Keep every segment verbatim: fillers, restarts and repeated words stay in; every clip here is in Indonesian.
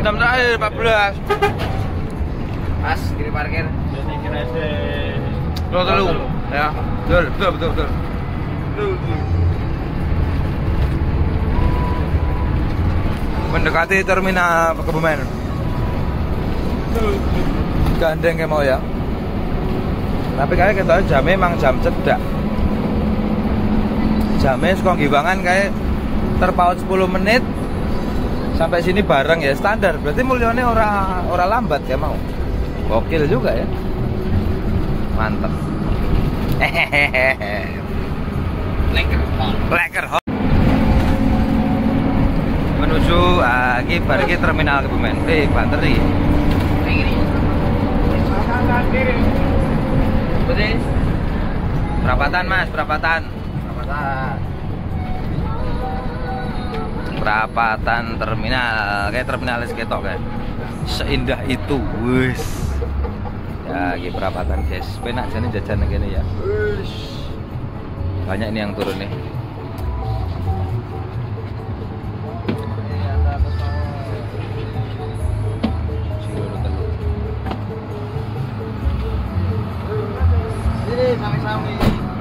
Jam terakhir empat belas. Pas kiri parkir. Jadi kira Lo telu. Ya. Betul, betul, betul, betul. Mendekati terminal Kebumen. Gandeng kayak mau ya. Tapi kayak kita jamnya emang jam cedak. Jamnya sekolah Giwangan kayak terpaut sepuluh menit sampai sini bareng ya standar. Berarti mulianya ora ora lambat ya mau. Gokil juga ya. Mantap. Hehehe. Lekker hot. Lekker hot. Menuju ah, ini bar iki terminal Kebumen. Eh, bateri. Ini. Betul. Perapatan Mas, perapatan. Perapatan. Perapatan terminal, kayak terminalis ketok kan. Seindah itu, wis. Ya, ini perapatan guys. Penak jane jajan gini ya. Wis. Banyak ini yang turun nih. Sami-sami.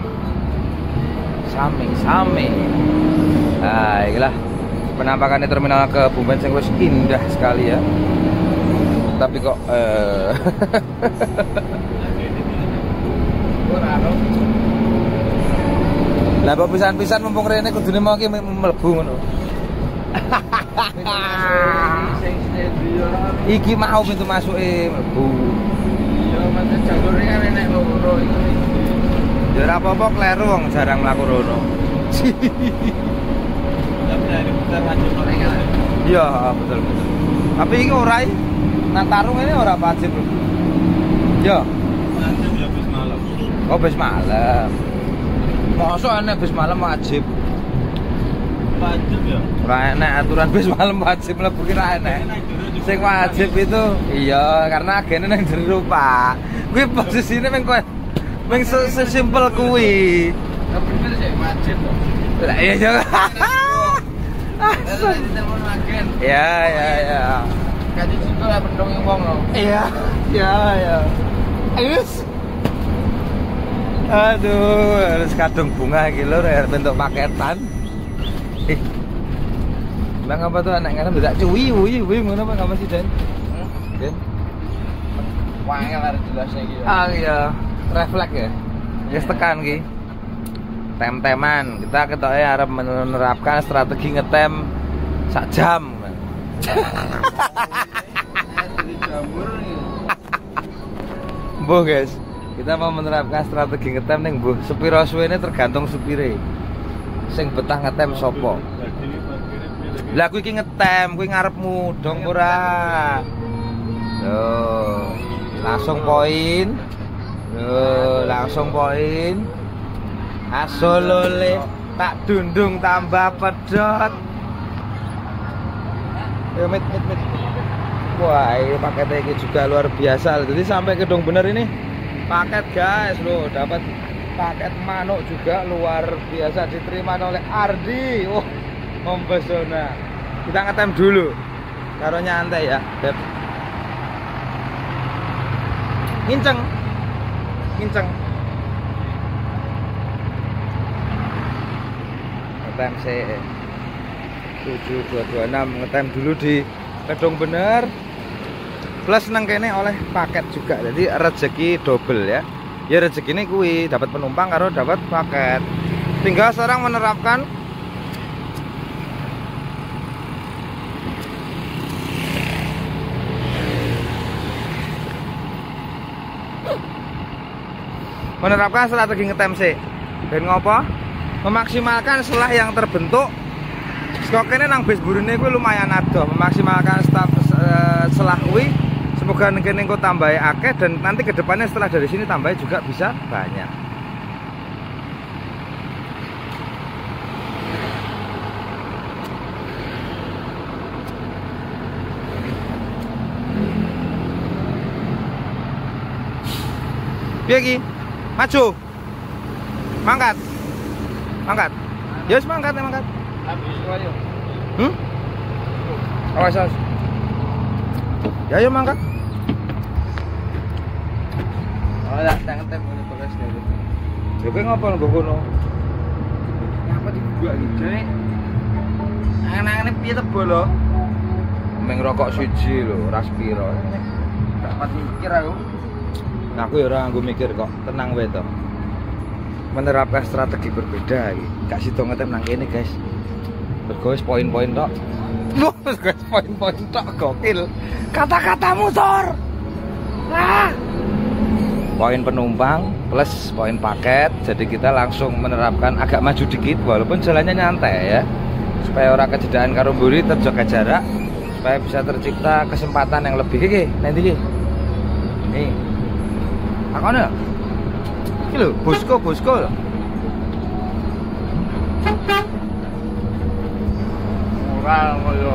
Sami-sami. Nah, inilah penampakan di terminal Kebumen sing wis indah sekali ya. Tapi kok eh lah kok pisan-pisan mumpung rene kudune mau ki mlebu ngono. Iki mau pintu masuke mlebu. Iya, mas jalure kan enek loro iki. Ya ora apa-apa kleru wong jarang mlaku rono. Iya, betul betul. Tapi iki ora iki. Nang tarung ini ora wajib. Ya. Wajib ya bis malam. Oh, bis malam. Masa enek bis malam wajib? Wajib ya. Ora enek aturan bis malam wajib mlebu ki ora enek. Sing wajib itu iya karena agene nang jero, Pak. Kuwi posisine meng kowe meng sesimpel kuwi. Bener sih wajib kok. Lah iya ya. Telepon agen. Ya ya ya. Kaji situ lah pendongi wong lo. Iya. Ya ya. Ayus. Aduh, harus kadung bunga iki lho bentuk paketan. Eh. Bang apa tuh anak nganem tidak cuwi cuwi cuwi ngono apa enggak masih Den? Den. Wangel harus jelasnya gitu. Ah iya, refleks ya. Wis tekan ki. Tem-teman, kita ketoke arep menerapkan strategi ngetem sak jam. Mbuh guys, kita mau menerapkan strategi ngetem ning mbuh sepiro suwene tergantung supire. Sing betah ngetem sapa? Lah kuwi iki ngetem, kuwi ngarepmu dong ora. Loh, langsung poin. Loh, langsung poin. Asolole tak dundung tambah pedot. Yo mit mit mit. Wah, ini paketnya ini juga luar biasa. Jadi sampai ke Dong Bener ini paket guys loh, dapat paket manuk juga luar biasa diterima oleh Ardi. Oh, mempesona. Kita ngetem dulu. Karo nyantai ya, Beb. Nginceng. Nginceng. Ngetem C tujuh dua dua enam ngetem dulu di Kedung Bener. Plus nang kene oleh paket juga. Jadi rezeki double ya. Ya rezeki ini kuwi dapat penumpang karo dapat paket. Tinggal sekarang menerapkan menerapkan strategi ngetem C. Dan ngopo? Memaksimalkan selah yang terbentuk. Skokene nang bis burine kuwi lumayan adoh, memaksimalkan status uh, selah kuwi. Semoga kene engko tambahi akeh dan nanti kedepannya setelah dari sini tambahi juga bisa banyak. Piye iki? Maju. Mangkat. Mangkat. Ya wis mangkat, mangkat. Habis wayo. Hmm? Awas awas. Ya ayo mangkat. Oh, tak ngetem ngono terus lho. Ya kowe ngopo nggo kono? Ngapa dibuka iki, Dek? Angan-angane piye tebo lho? Meng rokok siji lho, ora sepiro. Dapat mikir aku. Aku ya ora nganggo mikir kok, tenang wae to. Menerapkan strategi berbeda iki. Gak sida ngetem nang kene, guys. Mergo wis poin-poin tok. Loh, guys, poin-poin tok gokil. Kata-kata motor. Nah. Poin penumpang plus poin paket. Jadi kita langsung menerapkan agak maju dikit walaupun jalannya nyantai ya. Supaya orang kejedaan karo mburi terjaga jarak, supaya bisa tercipta kesempatan yang lebih iki nanti iki. Nih. Akone. Iki lho, bosku, bosku. Ora koyo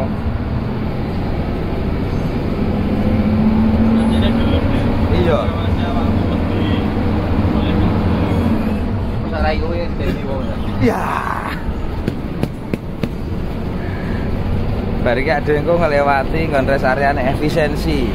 Iya. sarai kowe dene wong. Ya. Bariki ada yang kok ngelewati ngondres areane efisiensi.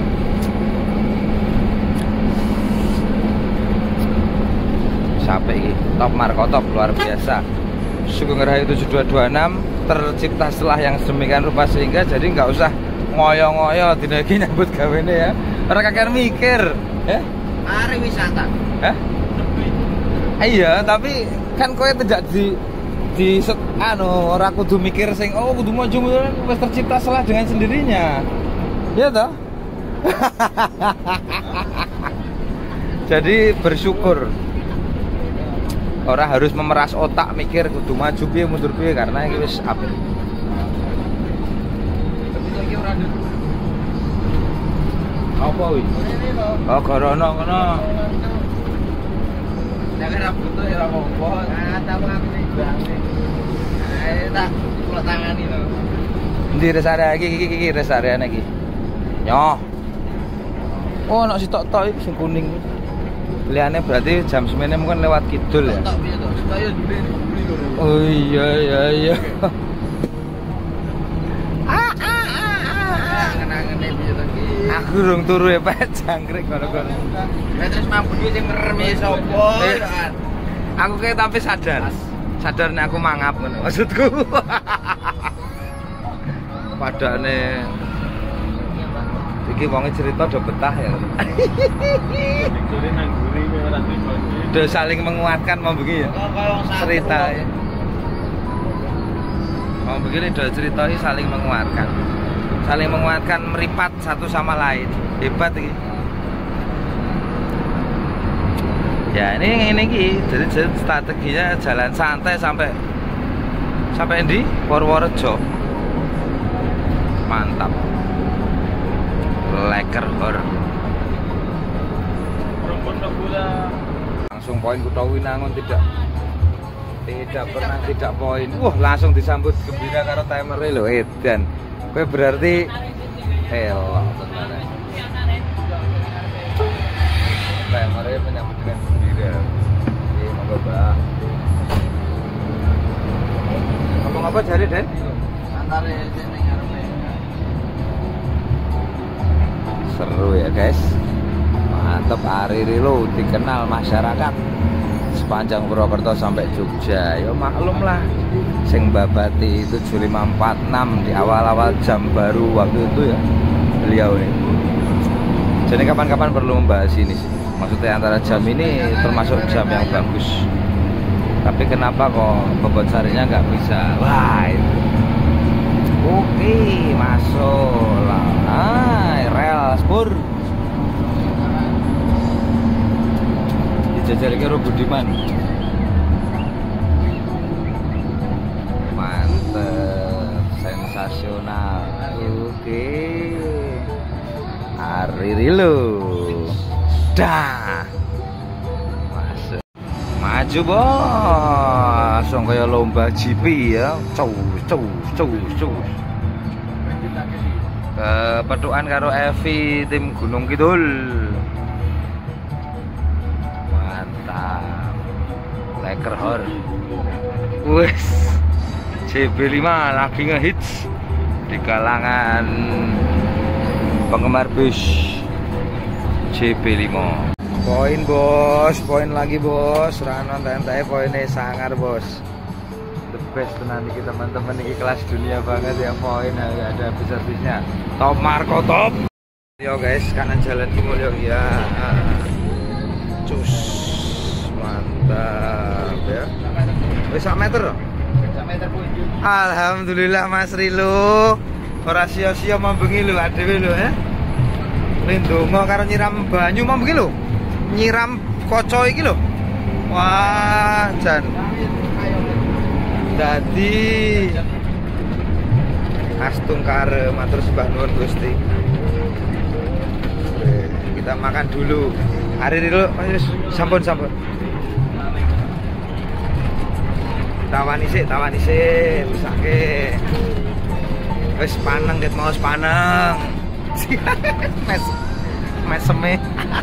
Sampai ini top markotop luar biasa. Sugeng Rahayu tujuh dua dua enam tercipta setelah yang sedemikian rupa sehingga jadi nggak usah ngoyo-ngoyo dina iki nyambut gawene ya. Ora kakek mikir, ya. Mari wisata. Hah? Iya, tapi kan kowe tidak di di set, anu ora kudu mikir sing oh kudu maju wis tercipta setelah dengan sendirinya. Iya toh? Jadi bersyukur. Orang harus memeras otak mikir kudu maju piye mundur piye karena iki wis apik. Apa wi? Oh, gorono ngono. Nek ora butuh ya ora apa-apa. Ah, tamu aku iki banget. Ayo tak kula tangani lho. Endi res area iki iki iki res area iki. Nyoh. Oh, nek sitok-tok iki sing kuning. Liane berarti jam semene mungkin lewat kidul ya. Tok piye to? Saya dule dibeli lho. Oh iya iya iya. Angen-angene piye to iki? Aku urung turu ya Pak jangkrik kono-kono. Nek terus mampu iki sing ngeremi sapa? Aku kayak tapi sadar. Sadar nek aku mangap ngono. Maksudku. Padane iki wonge cerita do betah ya. Do saling menguatkan mau begini ya. Cerita ya. Mau begini do cerita ini saling menguatkan. Saling menguatkan meripat satu sama lain. Hebat ini. Ya ini ini iki jadi, jadi strateginya jalan santai sampai sampai di Purworejo. Mantap. Leker hor. Langsung poin Kutawinangun tidak tidak pernah tidak poin. Wah langsung disambut gembira karo timernya lho edan. Kowe berarti hello tenan. Timernya menyambut dengan gembira. Iya monggo Mbak. Ngomong apa jari Den? Antare jeneng arepe. Seru ya guys. Mantap, Ariri lo dikenal masyarakat sepanjang Purwokerto sampai Jogja. Ya maklum lah sing babati tujuh lima empat enam di awal-awal jam baru waktu itu ya beliau ini. Jadi kapan-kapan perlu membahas ini sih. Maksudnya antara jam ini termasuk jam yang bagus. Tapi kenapa kok bobot sarinya nggak bisa? Wah itu. Oke, masuk lah. Ah, rel spur. Dijajal karo Budiman. Mantep, sensasional. Oke. Ariri lo. Dah. Masuk. Maju bos. Langsung kayak lomba G P ya. Cow, cow, cow, cow. Kepetukan karo Evi tim Gunung Kidul. Mantap. Leker hor. Wes. C B lima lagi ngehits di kalangan penggemar bus J B lima. Poin bos, poin lagi bos. Rano entai poinnya sangar bos. The best tenan iki teman-teman, iki kelas dunia banget ya, poin ya, ada habis-habisnya. Top Marco top. Yo guys, kanan jalan ki mulya ya. Cus. Mantap ya. Wis sak meter loh. sak meter Bu. Alhamdulillah Mas Rilo. Ora sia-sia mambengi lho adewe lho ya. Lindungo karo nyiram banyu mambengi lho. Nyiram koco iki lho. Wah, jan. Dadi astungkare matur sembah nuwun Gusti. Kita makan dulu. Hari dulu, sampun sampun. Tawani sik, tawani sik, pisake. Wis paneng ket mau paneng. Mes meseme.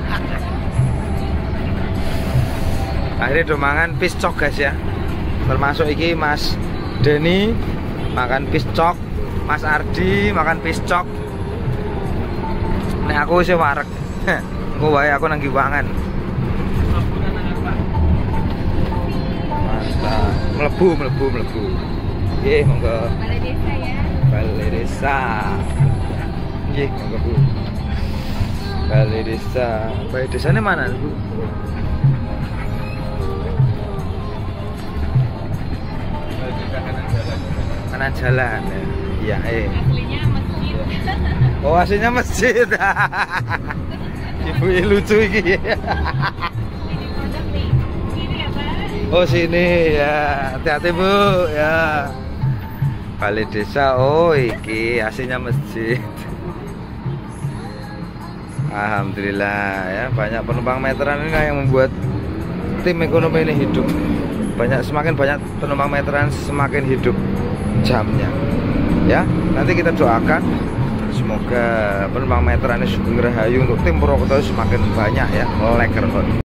Akhirnya do mangan piscok guys ya. Termasuk iki Mas Denny makan piscok, Mas Ardi makan piscok. Nek aku wis wareg. Engko wae aku nang Giwangan. Mantap. Mlebu, mlebu, mlebu. Nggih, monggo. Balai desa ya. Balai desa. Nggih, monggo Bu. Balai desa. Balai desanya mana, Bu? Kanan jalan ya. Iya, eh. Aslinya masjid. Oh, aslinya masjid. Ibu lucu iki. Ini produk nih. Ini ya Pak. Oh, sini ya. Hati-hati Bu ya. Balai desa. Oh, iki aslinya masjid. Alhamdulillah ya, banyak penumpang meteran ini yang membuat tim ekonomi ini hidup. Banyak, semakin banyak penumpang meteran semakin hidup jamnya. Ya, nanti kita doakan semoga penumpang meteran ini Sugeng Rahayu untuk tim Purwokerto semakin banyak ya, leker.